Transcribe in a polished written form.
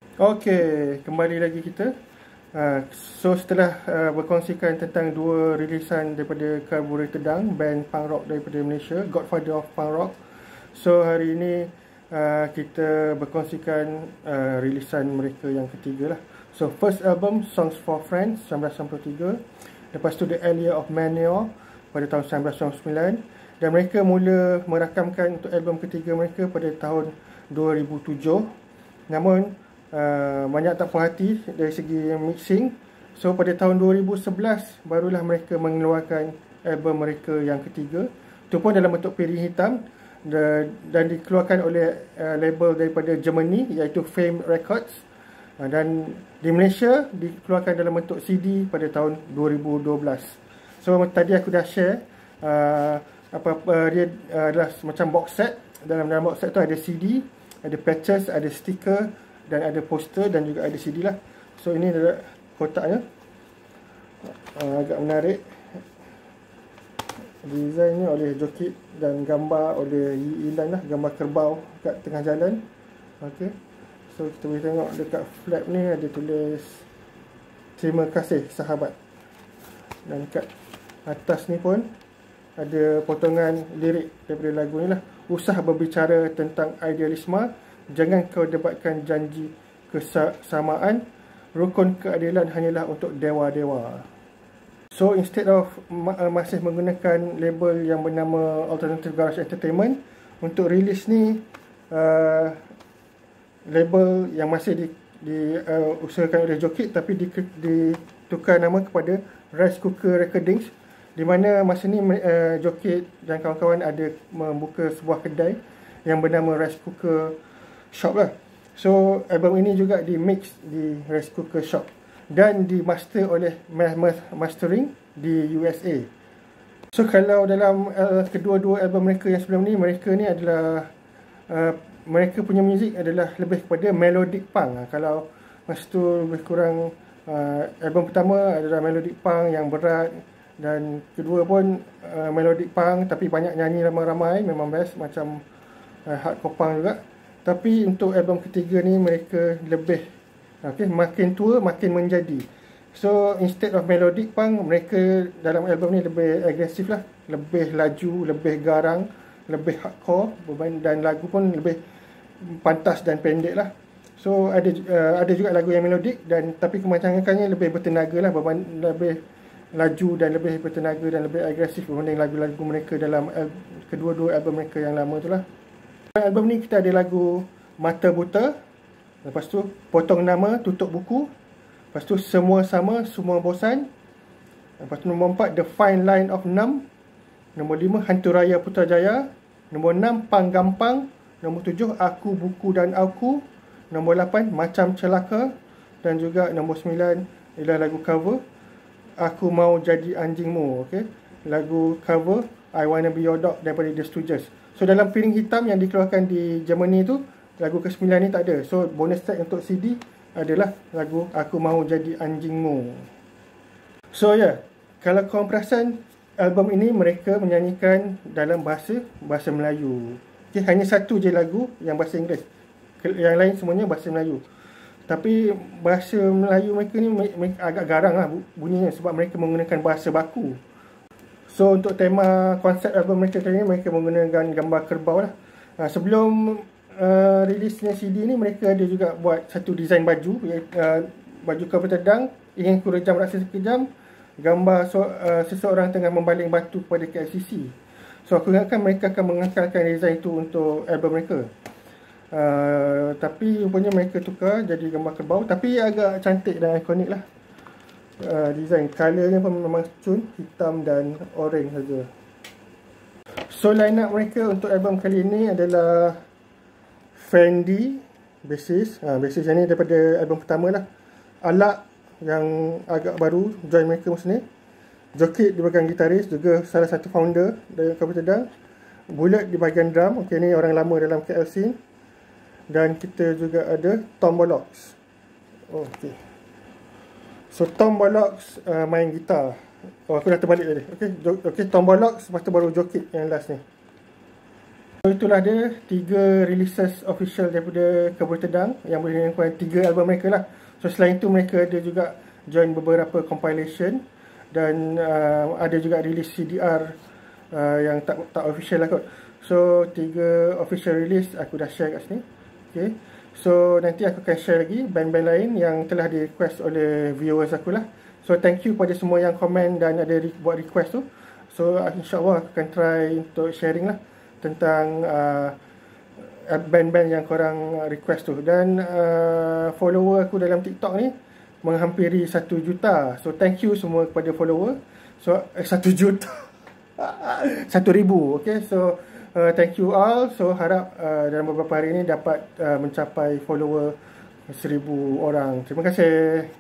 Okey, kembali lagi kita. So setelah berkongsikan tentang dua rilisan daripada Carburetor Dang, band punk rock daripada Malaysia, Godfather of Punk Rock. So hari ini kita berkongsikan rilisan mereka yang ketiga lah. So first album Songs for Friends 1993, lepas tu The Allure of Mania pada tahun 1999, dan mereka mula merakamkan untuk album ketiga mereka pada tahun 2007. Namun banyak tak puas hati dari segi mixing. So pada tahun 2011 barulah mereka mengeluarkan album mereka yang ketiga. Itu pun dalam bentuk piring hitam dan dikeluarkan oleh label daripada Germany iaitu Fame Records. Dan di Malaysia dikeluarkan dalam bentuk CD pada tahun 2012. So tadi aku dah share dia adalah macam box set. Dalam box set tu ada CD, ada patches, ada stiker, dan ada poster, dan juga ada CD lah. So ini adalah kotaknya, agak menarik. Desainnya oleh Jokit dan gambar oleh Yi Ilan lah, gambar kerbau kat tengah jalan. Okay, so kita boleh tengok dekat flap ni ada tulis terima kasih sahabat, dan kat atas ni pun ada potongan lirik daripada lagu ni lah. Usah berbicara tentang idealisme, jangan kau debatkan janji kesamaan, rukun keadilan hanyalah untuk dewa-dewa. So instead of masih menggunakan label yang bernama Alternative Garage Entertainment, untuk rilis ni label yang masih diusahakan oleh Jokit, tapi ditukar nama kepada Rice Cooker Recordings, di mana masa ni Jokit dan kawan-kawan ada membuka sebuah kedai yang bernama Rice Cooker Shop lah. So album ini juga di mix di Rice Cooker Shop dan di master oleh Mastering di USA. So kalau dalam kedua-dua album mereka yang sebelum ni, mereka ni adalah mereka punya muzik adalah lebih kepada melodic punk. Kalau masa tu lebih kurang album pertama adalah melodic punk yang berat, dan kedua pun melodic punk tapi banyak nyanyi ramai-ramai, memang best macam hardcore punk juga. Tapi untuk album ketiga ni mereka lebih makin tua makin menjadi. So instead of melodic punk, mereka dalam album ni lebih agresif lah, lebih laju, lebih garang, lebih hardcore, dan lagu pun lebih pantas dan pendek lah. So ada juga lagu yang melodik, dan tapi kemancangannya lebih bertenaga lah, lebih laju dan lebih bertenaga dan lebih agresif berbanding lagu-lagu mereka dalam kedua-dua album mereka yang lama tu lah. Album ni kita ada lagu Mata Buta, lepas tu Potong Nama Tutup Buku, lepas tu Semua Sama Semua Bosan, lepas tu nombor 4 The Fine Line of Numb, nombor 5 Hantu Raya Putrajaya, nombor 6 Pang Gampang, nombor 7 Aku Buku dan Aku, nombor 8 Macam Celaka, dan juga nombor 9 ialah lagu cover Aku Mau Jadi Anjingmu. Okay, lagu cover I Wanna Be Your Dog daripada The Stooges. So dalam piring hitam yang dikeluarkan di Germany tu, lagu ke-9 ni tak ada. So bonus track untuk CD adalah lagu Aku Mau Jadi Anjingmu. So kalau korang perasan, album ini mereka menyanyikan dalam bahasa Melayu. Okay, hanya satu je lagu yang bahasa Inggeris, yang lain semuanya bahasa Melayu. Tapi bahasa Melayu mereka ni agak garang lah bunyinya, sebab mereka menggunakan bahasa baku. So untuk tema konsep album mereka kali ni, mereka menggunakan gambar kerbau lah. Sebelum rilisnya CD ni, mereka ada juga buat satu desain baju, baju Carburetor Dang, Ingin Ku Rejam Rasa Sekejam, gambar seseorang tengah membaling batu kepada KLCC. So aku ingatkan mereka akan mengekalkan desain itu untuk album mereka. Tapi rupanya mereka tukar jadi gambar kerbau, tapi agak cantik dan ikonik lah. Design colornya pun memang cun, hitam dan orange saja. So line up mereka untuk album kali ini adalah Fendi bassist, bassist yang ni daripada album pertama lah. Alak yang agak baru join mereka masa ni. Jokit di bahagian gitaris, juga salah satu founder dari Carburetor Dang. Bullet di bahagian drum, okay, ni orang lama dalam KL scene. Dan kita juga ada Tom Bollocks. Okay, so Tom Bollocks main gitar. Aku dah terbalik tadi. Okay, Tom Bollocks, lepas tu baru Jokit yang last ni. So itulah dia 3 releases official daripada Kabul Tedang yang merupakan 3 album mereka lah. So selain itu mereka ada juga join beberapa compilation dan ada juga release CDR yang tak official lah kot. So 3 official release aku dah share kat sini. Okay. So nanti aku akan share lagi band-band lain yang telah di request oleh viewers aku lah. So thank you pada semua yang komen dan ada buat request tu. So insyaAllah aku akan try untuk sharing lah tentang band-band yang korang request tu. Dan follower aku dalam TikTok ni menghampiri 1 juta. So thank you semua kepada follower. So 1 juta 1,000. Okay, so thank you all. So harap dalam beberapa hari ini dapat mencapai follower 1,000 orang. Terima kasih.